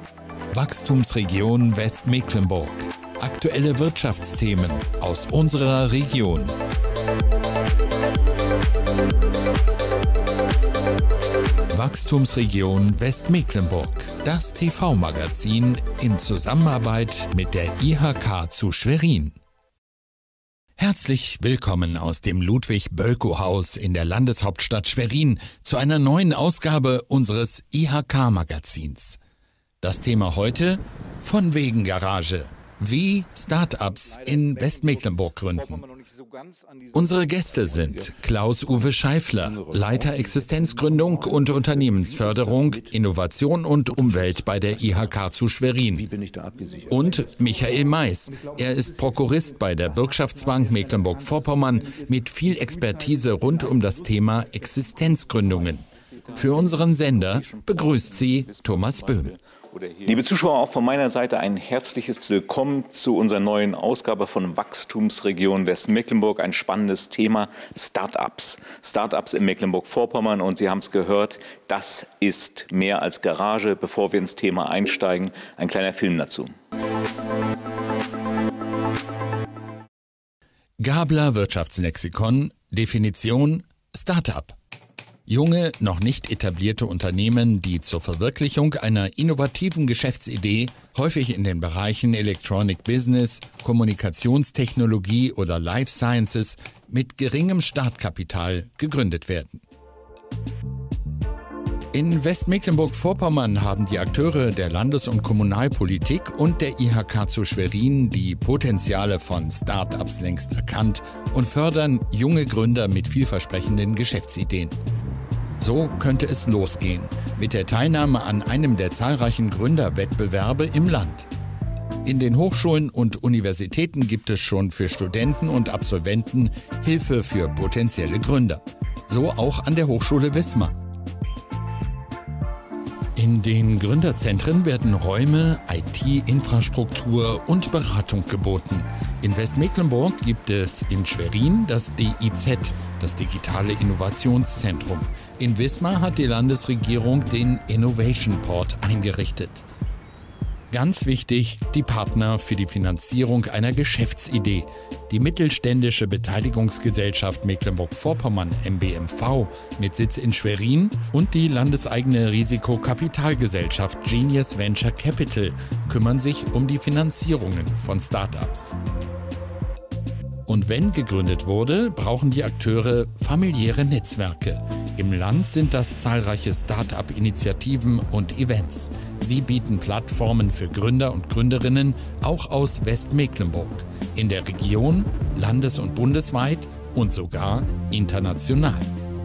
Wachstumsregion Westmecklenburg. Aktuelle Wirtschaftsthemen aus unserer Region. Wachstumsregion Westmecklenburg. Das TV-Magazin in Zusammenarbeit mit der IHK zu Schwerin. Herzlich willkommen aus dem Ludwig-Bölkow-Haus in der Landeshauptstadt Schwerin zu einer neuen Ausgabe unseres IHK-Magazins. Das Thema heute: von wegen Garage. Wie Start-ups in Westmecklenburg gründen. Unsere Gäste sind Klaus-Uwe Scheifler, Leiter Existenzgründung und Unternehmensförderung, Innovation und Umwelt bei der IHK zu Schwerin. Und Michael Mais. Er ist Prokurist bei der Bürgschaftsbank Mecklenburg-Vorpommern mit viel Expertise rund um das Thema Existenzgründungen. Für unseren Sender begrüßt sie Thomas Böhm. Liebe Zuschauer, auch von meiner Seite ein herzliches Willkommen zu unserer neuen Ausgabe von Wachstumsregion Westmecklenburg. Ein spannendes Thema: Start-ups. Start-ups in Mecklenburg-Vorpommern. Und Sie haben es gehört, das ist mehr als Garage. Bevor wir ins Thema einsteigen, ein kleiner Film dazu. Gabler Wirtschaftslexikon. Definition: Start-up. Junge, noch nicht etablierte Unternehmen, die zur Verwirklichung einer innovativen Geschäftsidee, häufig in den Bereichen Electronic Business, Kommunikationstechnologie oder Life Sciences, mit geringem Startkapital gegründet werden. In Westmecklenburg-Vorpommern haben die Akteure der Landes- und Kommunalpolitik und der IHK zu Schwerin die Potenziale von Start-ups längst erkannt und fördern junge Gründer mit vielversprechenden Geschäftsideen. So könnte es losgehen mit der Teilnahme an einem der zahlreichen Gründerwettbewerbe im Land. In den Hochschulen und Universitäten gibt es schon für Studenten und Absolventen Hilfe für potenzielle Gründer. So auch an der Hochschule Wismar. In den Gründerzentren werden Räume, IT-Infrastruktur und Beratung geboten. In Westmecklenburg gibt es in Schwerin das DIZ, das Digitale Innovationszentrum. In Wismar hat die Landesregierung den Innovation Port eingerichtet. Ganz wichtig, die Partner für die Finanzierung einer Geschäftsidee. Die mittelständische Beteiligungsgesellschaft Mecklenburg-Vorpommern MBMV mit Sitz in Schwerin und die landeseigene Risikokapitalgesellschaft Genius Venture Capital kümmern sich um die Finanzierungen von Start-ups. Und wenn gegründet wurde, brauchen die Akteure familiäre Netzwerke. Im Land sind das zahlreiche Start-up-Initiativen und Events. Sie bieten Plattformen für Gründer und Gründerinnen auch aus Westmecklenburg, in der Region, landes- und bundesweit und sogar international.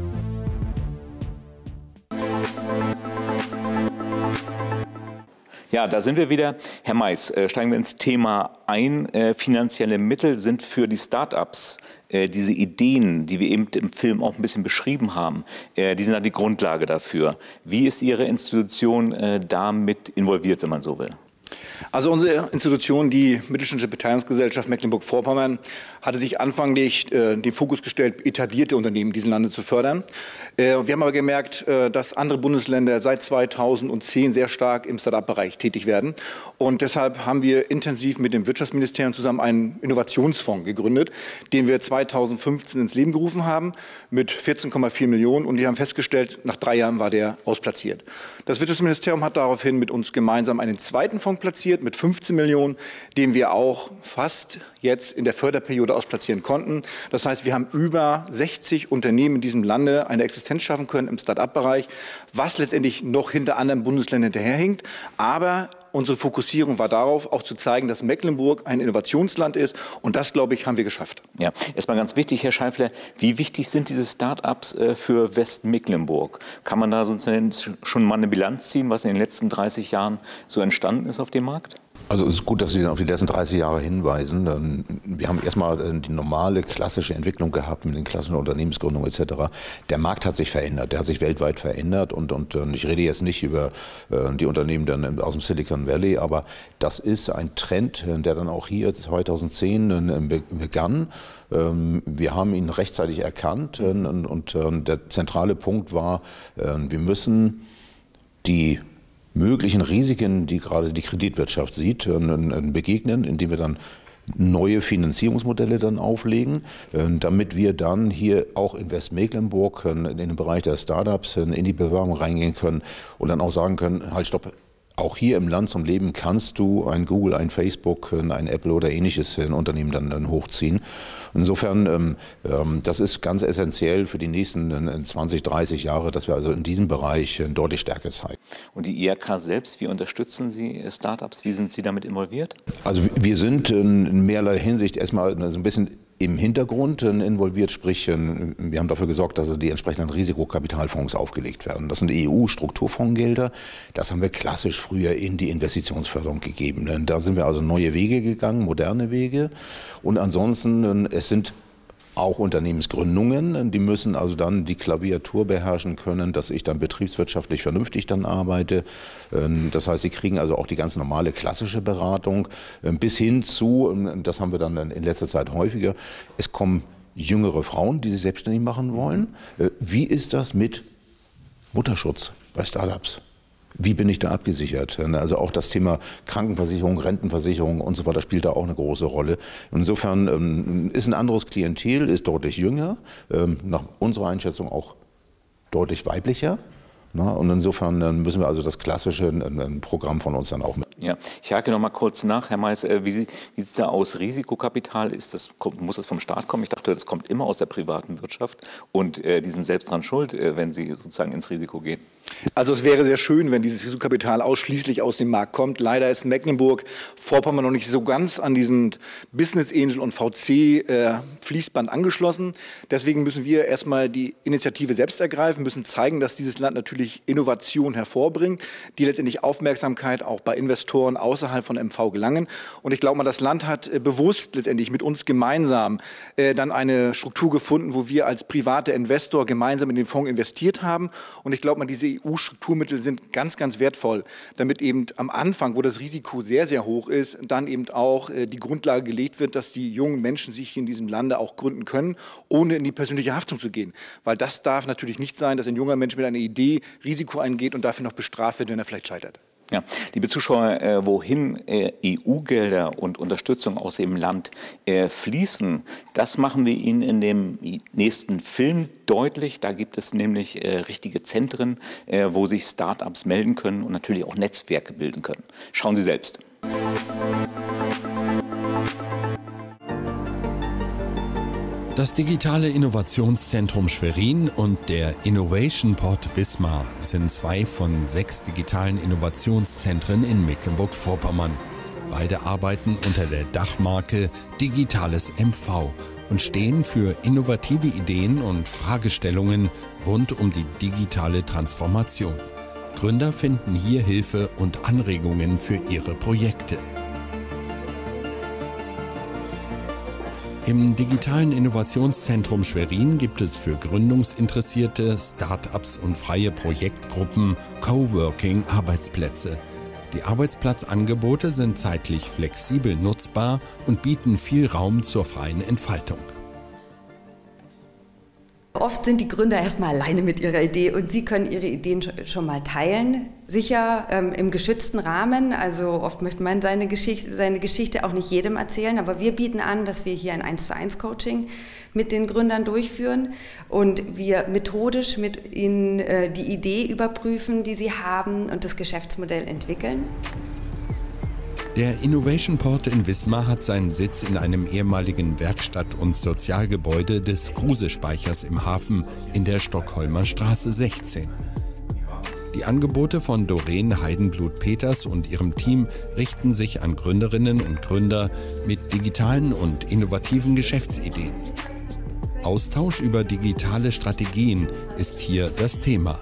Ja, da sind wir wieder. Herr Mais, steigen wir ins Thema ein. Finanzielle Mittel sind für die Start-ups, diese Ideen, die wir eben im Film auch ein bisschen beschrieben haben, die sind dann die Grundlage dafür. Wie ist Ihre Institution damit involviert, wenn man so will? Also unsere Institution, die Mittelständische Beteiligungsgesellschaft Mecklenburg-Vorpommern, hatte sich anfänglich den Fokus gestellt, etablierte Unternehmen dieses Landes zu fördern. Wir haben aber gemerkt, dass andere Bundesländer seit 2010 sehr stark im Start-up-Bereich tätig werden. Und deshalb haben wir intensiv mit dem Wirtschaftsministerium zusammen einen Innovationsfonds gegründet, den wir 2015 ins Leben gerufen haben mit 14,4 Millionen. Und wir haben festgestellt, nach 3 Jahren war der ausplatziert. Das Wirtschaftsministerium hat daraufhin mit uns gemeinsam einen zweiten Fonds platziert mit 15 Millionen, den wir auch fast jetzt in der Förderperiode ausplatzieren konnten. Das heißt, wir haben über 60 Unternehmen in diesem Lande eine Existenz schaffen können im Start-up-Bereich, was letztendlich noch hinter anderen Bundesländern hinterherhinkt. Aber unsere Fokussierung war darauf, auch zu zeigen, dass Mecklenburg ein Innovationsland ist. Und das, glaube ich, haben wir geschafft. Ja, erstmal ganz wichtig, Herr Scheifler, wie wichtig sind diese Start-ups für Westmecklenburg? Kann man da sonst schon mal eine Bilanz ziehen, was in den letzten 30 Jahren so entstanden ist auf dem Markt? Also es ist gut, dass Sie auf die letzten 30 Jahre hinweisen. Wir haben erstmal die normale klassische Entwicklung gehabt mit den klassischen Unternehmensgründungen etc. Der Markt hat sich verändert, der hat sich weltweit verändert und ich rede jetzt nicht über die Unternehmen dann aus dem Silicon Valley, aber das ist ein Trend, der dann auch hier 2010 begann. Wir haben ihn rechtzeitig erkannt und der zentrale Punkt war, wir müssen die möglichen Risiken, die gerade die Kreditwirtschaft sieht, begegnen, indem wir dann neue Finanzierungsmodelle dann auflegen, damit wir dann hier auch in Westmecklenburg in den Bereich der Startups in die Bewerbung reingehen können und dann auch sagen können, halt stopp, auch hier im Land zum Leben kannst du ein Google, ein Facebook, ein Apple oder ähnliches Unternehmen dann hochziehen. Insofern, das ist ganz essentiell für die nächsten 20, 30 Jahre, dass wir also in diesem Bereich deutlich Stärke zeigen. Und die IHK selbst, wie unterstützen Sie Startups? Wie sind Sie damit involviert? Also wir sind in mehrerlei Hinsicht erstmal so ein bisschen im Hintergrund involviert, sprich wir haben dafür gesorgt, dass die entsprechenden Risikokapitalfonds aufgelegt werden. Das sind EU-Strukturfondsgelder, das haben wir klassisch früher in die Investitionsförderung gegeben. Da sind wir also neue Wege gegangen, moderne Wege, und ansonsten es sind auch Unternehmensgründungen, die müssen also dann die Klaviatur beherrschen können, dass ich dann betriebswirtschaftlich vernünftig dann arbeite. Das heißt, sie kriegen also auch die ganz normale klassische Beratung bis hin zu, das haben wir dann in letzter Zeit häufiger, es kommen jüngere Frauen, die sich selbstständig machen wollen. Wie ist das mit Mutterschutz bei Startups? Wie bin ich da abgesichert? Also auch das Thema Krankenversicherung, Rentenversicherung und so weiter spielt da auch eine große Rolle. Insofern ist ein anderes Klientel, ist deutlich jünger, nach unserer Einschätzung auch deutlich weiblicher. Und insofern müssen wir also das klassische Programm von uns dann auch mit. Ja, ich hake noch mal kurz nach, Herr Mais, wie sieht es da aus? Risikokapital, muss das vom Staat kommen? Ich dachte, das kommt immer aus der privaten Wirtschaft und die sind selbst dran schuld, wenn sie sozusagen ins Risiko gehen. Also es wäre sehr schön, wenn dieses Risikokapital ausschließlich aus dem Markt kommt. Leider ist Mecklenburg-Vorpommern noch nicht so ganz an diesen Business Angel und VC Fließband angeschlossen. Deswegen müssen wir erstmal die Initiative selbst ergreifen, müssen zeigen, dass dieses Land natürlich Innovation hervorbringt, die letztendlich Aufmerksamkeit auch bei Investoren außerhalb von MV gelangen. Und ich glaube mal, das Land hat bewusst letztendlich mit uns gemeinsam dann eine Struktur gefunden, wo wir als privater Investor gemeinsam in den Fonds investiert haben. Und ich glaube mal, diese EU-Strukturmittel sind ganz, ganz wertvoll, damit eben am Anfang, wo das Risiko sehr, sehr hoch ist, dann eben auch die Grundlage gelegt wird, dass die jungen Menschen sich in diesem Lande auch gründen können, ohne in die persönliche Haftung zu gehen. Weil das darf natürlich nicht sein, dass ein junger Mensch mit einer Idee Risiko eingeht und dafür noch bestraft wird, wenn er vielleicht scheitert. Ja, liebe Zuschauer, wohin EU-Gelder und Unterstützung aus dem Land fließen, das machen wir Ihnen in dem nächsten Film deutlich. Da gibt es nämlich richtige Zentren, wo sich Start-ups melden können und natürlich auch Netzwerke bilden können. Schauen Sie selbst. Das digitale Innovationszentrum Schwerin und der Innovation Port Wismar sind 2 von 6 digitalen Innovationszentren in Mecklenburg-Vorpommern. Beide arbeiten unter der Dachmarke Digitales MV und stehen für innovative Ideen und Fragestellungen rund um die digitale Transformation. Gründer finden hier Hilfe und Anregungen für ihre Projekte. Im digitalen Innovationszentrum Schwerin gibt es für Gründungsinteressierte, Start-ups und freie Projektgruppen Coworking-Arbeitsplätze. Die Arbeitsplatzangebote sind zeitlich flexibel nutzbar und bieten viel Raum zur freien Entfaltung. Oft sind die Gründer erstmal alleine mit ihrer Idee und sie können ihre Ideen schon mal teilen. Sicher im geschützten Rahmen, also oft möchte man seine Geschichte auch nicht jedem erzählen, aber wir bieten an, dass wir hier ein 1:1 Coaching mit den Gründern durchführen und wir methodisch mit ihnen die Idee überprüfen, die sie haben und das Geschäftsmodell entwickeln. Der Innovation Port in Wismar hat seinen Sitz in einem ehemaligen Werkstatt- und Sozialgebäude des Kruse-Speichers im Hafen in der Stockholmer Straße 16. Die Angebote von Doreen Heidenblut-Peters und ihrem Team richten sich an Gründerinnen und Gründer mit digitalen und innovativen Geschäftsideen. Austausch über digitale Strategien ist hier das Thema.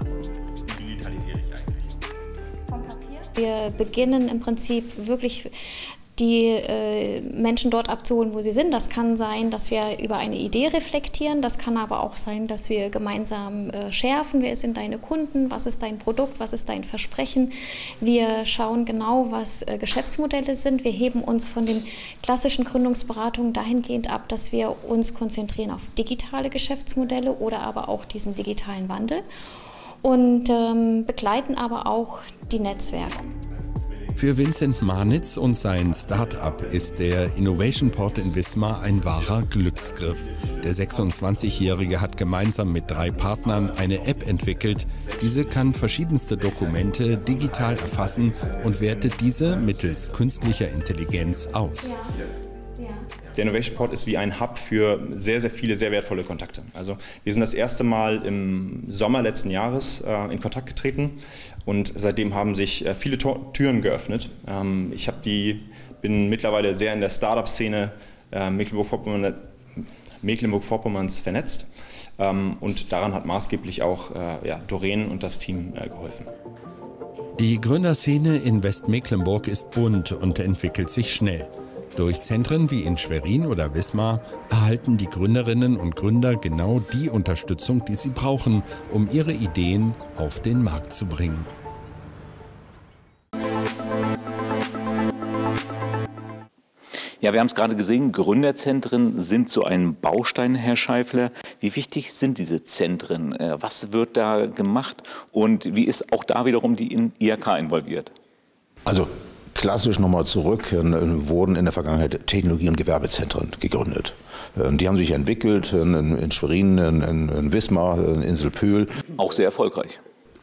Wir beginnen im Prinzip wirklich die Menschen dort abzuholen, wo sie sind. Das kann sein, dass wir über eine Idee reflektieren. Das kann aber auch sein, dass wir gemeinsam schärfen. Wer sind deine Kunden? Was ist dein Produkt? Was ist dein Versprechen? Wir schauen genau, was Geschäftsmodelle sind. Wir heben uns von den klassischen Gründungsberatungen dahingehend ab, dass wir uns konzentrieren auf digitale Geschäftsmodelle oder aber auch diesen digitalen Wandel. und begleiten aber auch die Netzwerke. Für Vincent Marnitz und sein Start-up ist der Innovation Port in Wismar ein wahrer Glücksgriff. Der 26-Jährige hat gemeinsam mit 3 Partnern eine App entwickelt. Diese kann verschiedenste Dokumente digital erfassen und wertet diese mittels künstlicher Intelligenz aus. Der Innovation Port ist wie ein Hub für sehr, sehr viele, sehr wertvolle Kontakte. Also wir sind das erste Mal im Sommer letzten Jahres in Kontakt getreten und seitdem haben sich viele Türen geöffnet. Ich bin mittlerweile sehr in der Start-up-Szene Mecklenburg-Vorpommerns vernetzt und daran hat maßgeblich auch Doreen und das Team geholfen. Die Gründerszene in Westmecklenburg ist bunt und entwickelt sich schnell. Durch Zentren wie in Schwerin oder Wismar erhalten die Gründerinnen und Gründer genau die Unterstützung, die sie brauchen, um ihre Ideen auf den Markt zu bringen. Ja, wir haben es gerade gesehen, Gründerzentren sind so ein Baustein, Herr Scheifler. Wie wichtig sind diese Zentren? Was wird da gemacht und wie ist auch da wiederum die IHK involviert? Also klassisch nochmal zurück, wurden in der Vergangenheit Technologie- und Gewerbezentren gegründet. Die haben sich entwickelt in Schwerin, in Wismar, in Inselpöhl. Auch sehr erfolgreich.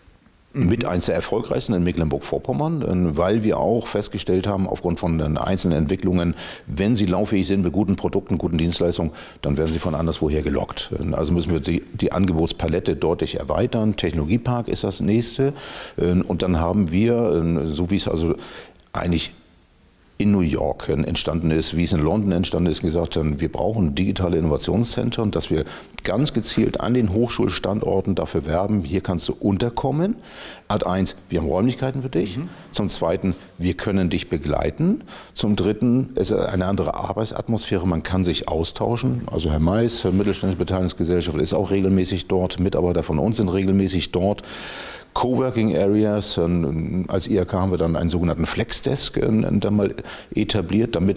Mit eins der erfolgreichsten in Mecklenburg-Vorpommern, weil wir auch festgestellt haben, aufgrund von den einzelnen Entwicklungen, wenn sie lauffähig sind mit guten Produkten, guten Dienstleistungen, dann werden sie von anderswoher gelockt. Also müssen wir die Angebotspalette deutlich erweitern. Technologiepark ist das nächste. Und dann haben wir, so wie es also eigentlich in New York entstanden ist, wie es in London entstanden ist, gesagt haben, wir brauchen digitale Innovationszentren, dass wir ganz gezielt an den Hochschulstandorten dafür werben, hier kannst du unterkommen. Ad 1, wir haben Räumlichkeiten für dich. Zum Zweiten, wir können dich begleiten. Zum Dritten, es ist eine andere Arbeitsatmosphäre, man kann sich austauschen. Also Herr Mais, Mittelständische Beteiligungsgesellschaft, ist auch regelmäßig dort, Mitarbeiter von uns sind regelmäßig dort. Coworking Areas, als IHK haben wir dann einen sogenannten Flexdesk dann mal etabliert, damit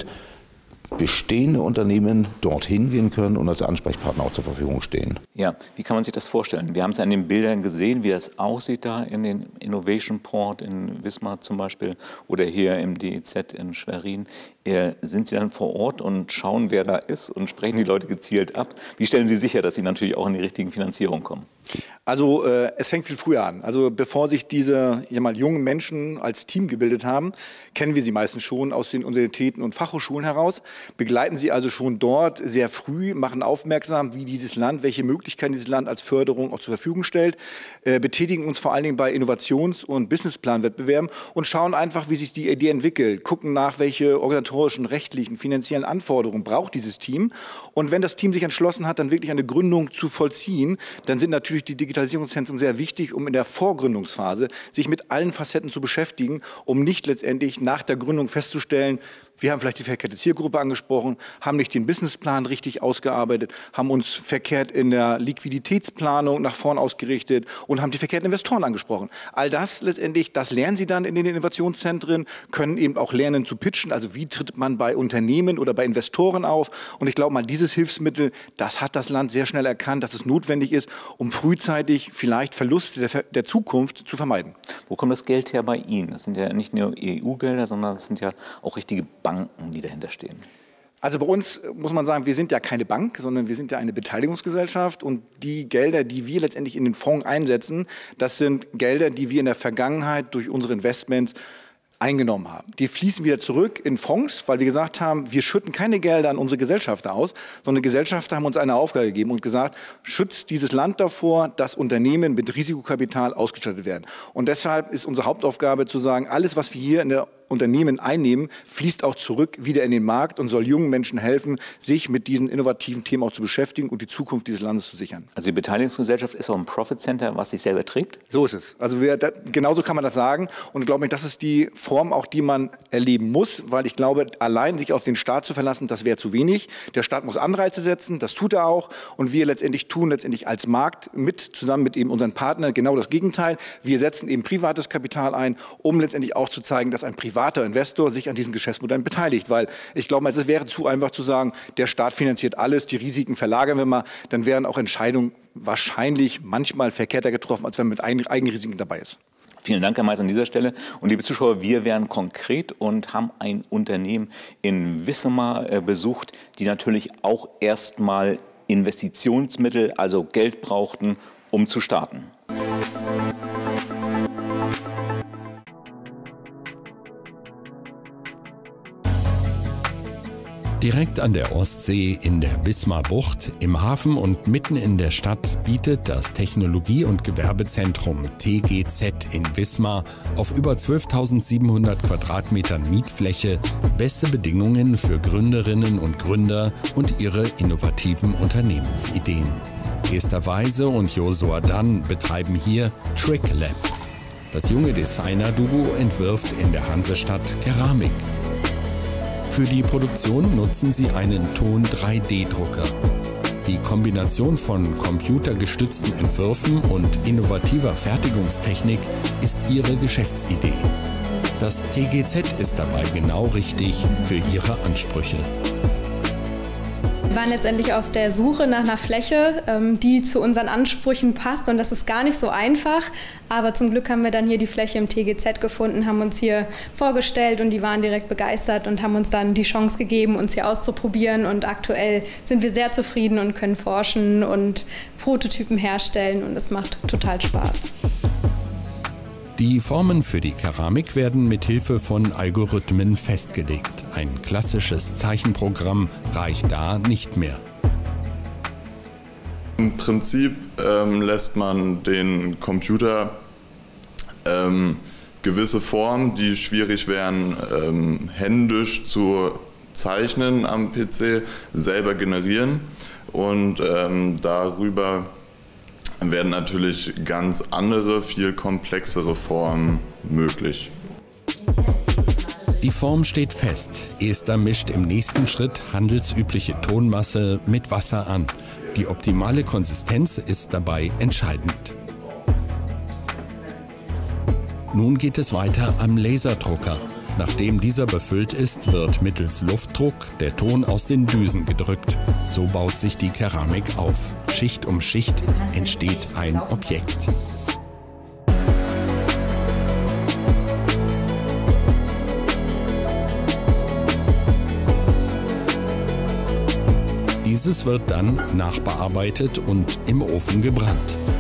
bestehende Unternehmen dorthin gehen können und als Ansprechpartner auch zur Verfügung stehen. Ja, wie kann man sich das vorstellen? Wir haben es an den Bildern gesehen, wie das aussieht da in den Innovation Port in Wismar zum Beispiel oder hier im DIZ in Schwerin. Sind Sie dann vor Ort und schauen, wer da ist und sprechen die Leute gezielt ab? Wie stellen Sie sicher, dass Sie natürlich auch in die richtigen Finanzierungen kommen? Also es fängt viel früher an. Also bevor sich diese jungen Menschen als Team gebildet haben, kennen wir sie meistens schon aus den Universitäten und Fachhochschulen heraus, begleiten sie also schon dort sehr früh, machen aufmerksam, wie dieses Land, welche Möglichkeiten dieses Land als Förderung auch zur Verfügung stellt, betätigen uns vor allen Dingen bei Innovations- und Businessplanwettbewerben und schauen einfach, wie sich die Idee entwickelt, gucken nach, welche organisatorischen, rechtlichen, finanziellen Anforderungen braucht dieses Team. Und wenn das Team sich entschlossen hat, dann wirklich eine Gründung zu vollziehen, dann sind natürlich die Digitalisierungszentren sehr wichtig, um in der Vorgründungsphase sich mit allen Facetten zu beschäftigen, um nicht letztendlich nach der Gründung festzustellen, wir haben vielleicht die verkehrte Zielgruppe angesprochen, haben nicht den Businessplan richtig ausgearbeitet, haben uns verkehrt in der Liquiditätsplanung nach vorn ausgerichtet und haben die verkehrten Investoren angesprochen. All das letztendlich, das lernen sie dann in den Innovationszentren, können eben auch lernen zu pitchen, also wie tritt man bei Unternehmen oder bei Investoren auf. Und ich glaube mal, dieses Hilfsmittel, das hat das Land sehr schnell erkannt, dass es notwendig ist, um frühzeitig vielleicht Verluste der Zukunft zu vermeiden. Wo kommt das Geld her bei Ihnen? Das sind ja nicht nur EU-Gelder, sondern das sind ja auch richtige Banken, die dahinter stehen. Also bei uns muss man sagen, wir sind ja keine Bank, sondern wir sind ja eine Beteiligungsgesellschaft und die Gelder, die wir letztendlich in den Fonds einsetzen, das sind Gelder, die wir in der Vergangenheit durch unsere Investments eingenommen haben. Die fließen wieder zurück in Fonds, weil wir gesagt haben, wir schütten keine Gelder an unsere Gesellschafter aus, sondern Gesellschafter haben uns eine Aufgabe gegeben und gesagt, schützt dieses Land davor, dass Unternehmen mit Risikokapital ausgestattet werden. Und deshalb ist unsere Hauptaufgabe zu sagen, alles, was wir hier in der Unternehmen einnehmen, fließt auch zurück wieder in den Markt und soll jungen Menschen helfen, sich mit diesen innovativen Themen auch zu beschäftigen und die Zukunft dieses Landes zu sichern. Also die Beteiligungsgesellschaft ist auch ein Profit Center, was sich selber trägt? So ist es. Also genauso kann man das sagen und ich glaube, das ist die Form auch, die man erleben muss, weil ich glaube, allein sich auf den Staat zu verlassen, das wäre zu wenig. Der Staat muss Anreize setzen, das tut er auch und wir tun letztendlich als Markt zusammen mit eben unseren Partnern genau das Gegenteil. Wir setzen eben privates Kapital ein, um letztendlich auch zu zeigen, dass ein privater Investor sich an diesen Geschäftsmodellen beteiligt, weil ich glaube, es wäre zu einfach zu sagen, der Staat finanziert alles, die Risiken verlagern wir mal, dann wären auch Entscheidungen wahrscheinlich manchmal verkehrter getroffen, als wenn man mit Eigenrisiken dabei ist. Vielen Dank, Herr Meiß, an dieser Stelle. Und liebe Zuschauer, wir wären konkret und haben ein Unternehmen in Wissemar besucht, die natürlich auch erstmal Investitionsmittel, also Geld brauchten, um zu starten. Direkt an der Ostsee in der Wismar-Bucht, im Hafen und mitten in der Stadt bietet das Technologie- und Gewerbezentrum TGZ in Wismar auf über 12.700 Quadratmetern Mietfläche beste Bedingungen für Gründerinnen und Gründer und ihre innovativen Unternehmensideen. Esther Weise und Josua Dann betreiben hier Trick Lab. Das junge Designer-Duo entwirft in der Hansestadt Keramik. Für die Produktion nutzen sie einen Ton-3D-Drucker. Die Kombination von computergestützten Entwürfen und innovativer Fertigungstechnik ist ihre Geschäftsidee. Das TGZ ist dabei genau richtig für ihre Ansprüche. Wir waren letztendlich auf der Suche nach einer Fläche, die zu unseren Ansprüchen passt, und das ist gar nicht so einfach, aber zum Glück haben wir dann hier die Fläche im TGZ gefunden, haben uns hier vorgestellt und die waren direkt begeistert und haben uns dann die Chance gegeben, uns hier auszuprobieren, und aktuell sind wir sehr zufrieden und können forschen und Prototypen herstellen und es macht total Spaß. Die Formen für die Keramik werden mit Hilfe von Algorithmen festgelegt. Ein klassisches Zeichenprogramm reicht da nicht mehr. Im Prinzip lässt man den Computer gewisse Formen, die schwierig wären, händisch zu zeichnen am PC, selber generieren, und darüber werden natürlich ganz andere, viel komplexere Formen möglich. Die Form steht fest. Esther mischt im nächsten Schritt handelsübliche Tonmasse mit Wasser an. Die optimale Konsistenz ist dabei entscheidend. Nun geht es weiter am Laserdrucker. Nachdem dieser befüllt ist, wird mittels Luftdruck der Ton aus den Düsen gedrückt. So baut sich die Keramik auf. Schicht um Schicht entsteht ein Objekt. Dieses wird dann nachbearbeitet und im Ofen gebrannt.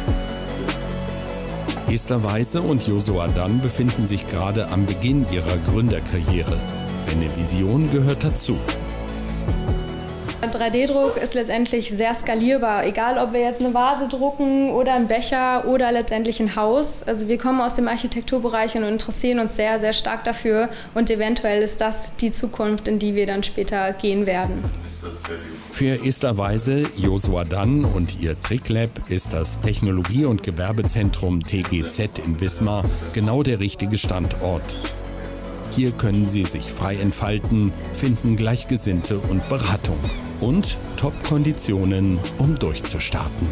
Esther Weise und Josua Dann befinden sich gerade am Beginn ihrer Gründerkarriere. Eine Vision gehört dazu. 3D-Druck ist letztendlich sehr skalierbar, egal ob wir jetzt eine Vase drucken oder einen Becher oder letztendlich ein Haus. Also wir kommen aus dem Architekturbereich und interessieren uns sehr, sehr stark dafür, und eventuell ist das die Zukunft, in die wir dann später gehen werden. Für Esther Weise, Josua Dann und ihr Tricklab ist das Technologie- und Gewerbezentrum TGZ in Wismar genau der richtige Standort. Hier können sie sich frei entfalten, finden Gleichgesinnte und Beratung und Top-Konditionen, um durchzustarten.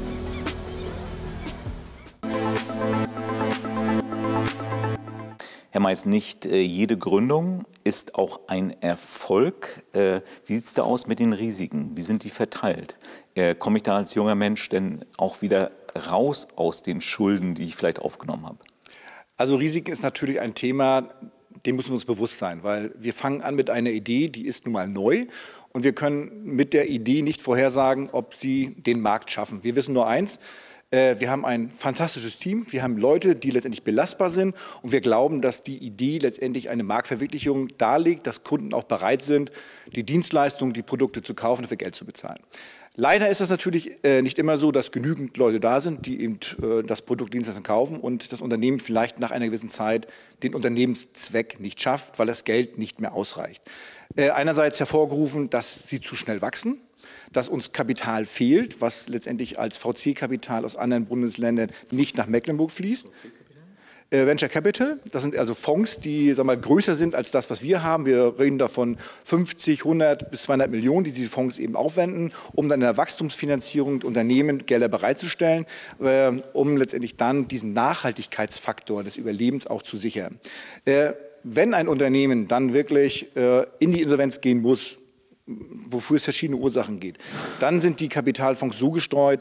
Herr Meiß, nicht jede Gründung ist auch ein Erfolg. Wie sieht es da aus mit den Risiken? Wie sind die verteilt? Komme ich da als junger Mensch denn auch wieder raus aus den Schulden, die ich vielleicht aufgenommen habe? Also Risiken ist natürlich ein Thema, dem müssen wir uns bewusst sein, weil wir fangen an mit einer Idee, die ist nun mal neu, und wir können mit der Idee nicht vorhersagen, ob sie den Markt schaffen. Wir wissen nur eins: Wir haben ein fantastisches Team, wir haben Leute, die letztendlich belastbar sind, und wir glauben, dass die Idee letztendlich eine Marktverwirklichung darlegt, dass Kunden auch bereit sind, die Dienstleistungen, die Produkte zu kaufen und für Geld zu bezahlen. Leider ist es natürlich nicht immer so, dass genügend Leute da sind, die eben das Produkt, Dienstleistung kaufen, und das Unternehmen vielleicht nach einer gewissen Zeit den Unternehmenszweck nicht schafft, weil das Geld nicht mehr ausreicht. Einerseits hervorgerufen, dass sie zu schnell wachsen, dass uns Kapital fehlt, was letztendlich als VC-Kapital aus anderen Bundesländern nicht nach Mecklenburg fließt. Venture Capital, das sind also Fonds, die, sagen wir mal, größer sind als das, was wir haben. Wir reden davon 50, 100 bis 200 Millionen, die diese Fonds eben aufwenden, um dann in der Wachstumsfinanzierung Unternehmen Gelder bereitzustellen, um letztendlich dann diesen Nachhaltigkeitsfaktor des Überlebens auch zu sichern. Wenn ein Unternehmen dann wirklich in die Insolvenz gehen muss, wofür es verschiedene Ursachen geht, dann sind die Kapitalfonds so gestreut,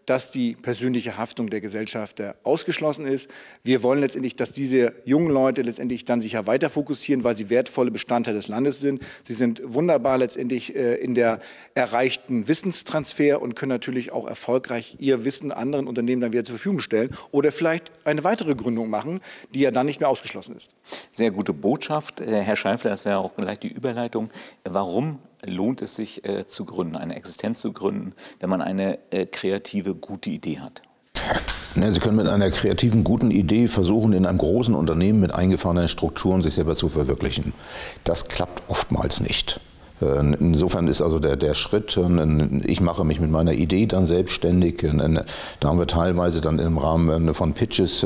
dass die persönliche Haftung der Gesellschafter ausgeschlossen ist. Wir wollen letztendlich, dass diese jungen Leute letztendlich dann sich ja weiter fokussieren, weil sie wertvolle Bestandteil des Landes sind. Sie sind wunderbar letztendlich in der erreichten Wissenstransfer und können natürlich auch erfolgreich ihr Wissen anderen Unternehmen dann wieder zur Verfügung stellen oder vielleicht eine weitere Gründung machen, die ja dann nicht mehr ausgeschlossen ist. Sehr gute Botschaft. Herr Scheifler, das wäre auch gleich die Überleitung. Warum lohnt es sich zu gründen, eine Existenz zu gründen, wenn man eine kreative, gute Idee hat? Ja, Sie können mit einer kreativen, guten Idee versuchen, in einem großen Unternehmen mit eingefahrenen Strukturen sich selber zu verwirklichen. Das klappt oftmals nicht. Insofern ist also der Schritt, ich mache mich mit meiner Idee dann selbstständig. Da haben wir teilweise dann im Rahmen von Pitches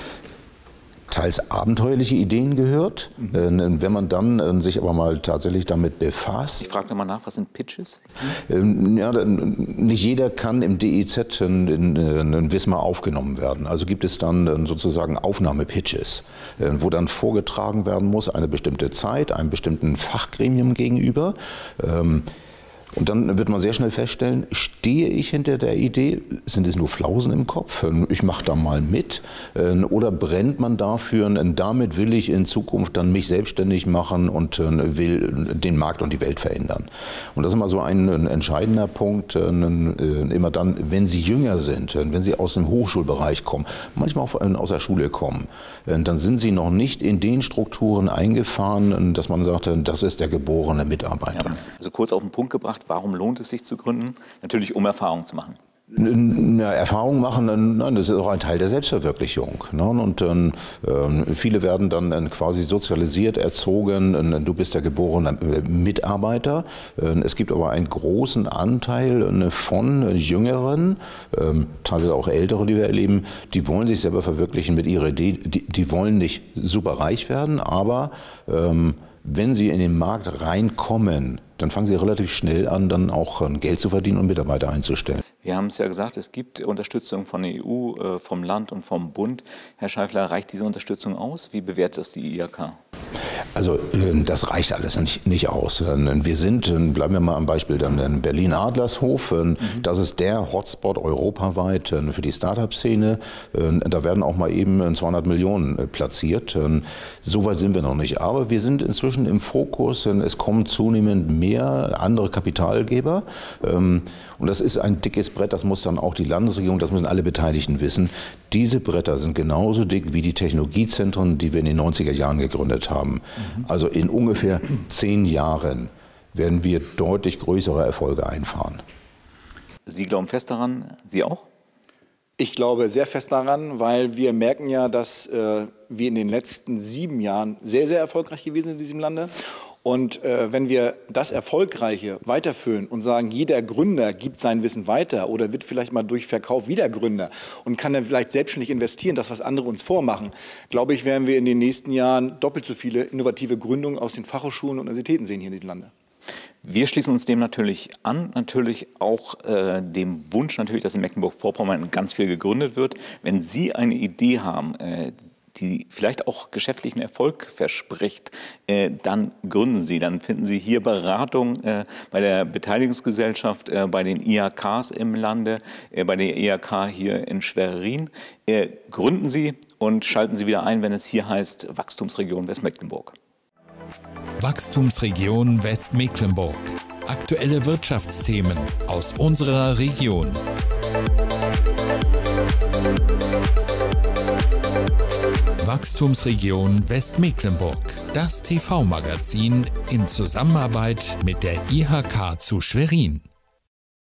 teils abenteuerliche Ideen gehört. Wenn man dann sich aber mal tatsächlich damit befasst. Ich frage nochmal nach, was sind Pitches? Ja, nicht jeder kann im DIZ in Wismar aufgenommen werden. Also gibt es dann sozusagen Aufnahmepitches, wo dann vorgetragen werden muss, eine bestimmte Zeit, einem bestimmten Fachgremium gegenüber. Und dann wird man sehr schnell feststellen, stehe ich hinter der Idee, sind es nur Flausen im Kopf, ich mache da mal mit, oder brennt man dafür, damit will ich in Zukunft dann mich selbstständig machen und will den Markt und die Welt verändern. Und das ist immer so ein entscheidender Punkt, immer dann, wenn Sie jünger sind, wenn Sie aus dem Hochschulbereich kommen, manchmal auch aus der Schule kommen, dann sind Sie noch nicht in den Strukturen eingefahren, dass man sagt, das ist der geborene Mitarbeiter. Ja, also kurz auf den Punkt gebracht, warum lohnt es sich zu gründen? Natürlich, um Erfahrung zu machen. Ja, Erfahrung machen, nein, das ist auch ein Teil der Selbstverwirklichung. Ne? Und viele werden dann quasi sozialisiert, erzogen, du bist der geborene Mitarbeiter. Es gibt aber einen großen Anteil von Jüngeren, teilweise auch Ältere, die wir erleben, die wollen sich selber verwirklichen mit ihrer Idee. Die wollen nicht super reich werden, aber wenn sie in den Markt reinkommen, dann fangen sie relativ schnell an, dann auch Geld zu verdienen und Mitarbeiter einzustellen. Wir haben es ja gesagt, es gibt Unterstützung von der EU, vom Land und vom Bund. Herr Scheifler, reicht diese Unterstützung aus? Wie bewertet das die IHK? Also das reicht alles nicht aus. Wir sind, bleiben wir mal am Beispiel dann Berlin-Adlershof, das ist der Hotspot europaweit für die Start-up-Szene. Da werden auch mal eben 200 Millionen platziert. So weit sind wir noch nicht. Aber wir sind inzwischen im Fokus, es kommen zunehmend mehr andere Kapitalgeber. Und das ist ein dickes Brett, das muss dann auch die Landesregierung, das müssen alle Beteiligten wissen. Diese Bretter sind genauso dick wie die Technologiezentren, die wir in den 90er Jahren gegründet haben. Also in ungefähr 10 Jahren werden wir deutlich größere Erfolge einfahren. Sie glauben fest daran, Sie auch? Ich glaube sehr fest daran, weil wir merken ja, dass wir in den letzten 7 Jahren sehr, sehr erfolgreich gewesen sind in diesem Lande. Und wenn wir das Erfolgreiche weiterführen und sagen, jeder Gründer gibt sein Wissen weiter oder wird vielleicht mal durch Verkauf wieder Gründer und kann dann vielleicht selbstständig investieren, das, was andere uns vormachen, glaube ich, werden wir in den nächsten Jahren doppelt so viele innovative Gründungen aus den Fachhochschulen und Universitäten sehen hier in diesem Lande. Wir schließen uns dem natürlich an, natürlich auch dem Wunsch natürlich, dass in Mecklenburg-Vorpommern ganz viel gegründet wird. Wenn Sie eine Idee haben, die vielleicht auch geschäftlichen Erfolg verspricht, dann gründen Sie, dann finden Sie hier Beratung bei der Beteiligungsgesellschaft, bei den IHKs im Lande, bei der IHK hier in Schwerin. Gründen Sie und schalten Sie wieder ein, wenn es hier heißt Wachstumsregion Westmecklenburg. Wachstumsregion Westmecklenburg. Aktuelle Wirtschaftsthemen aus unserer Region. Wachstumsregion Westmecklenburg. Das TV-Magazin in Zusammenarbeit mit der IHK zu Schwerin.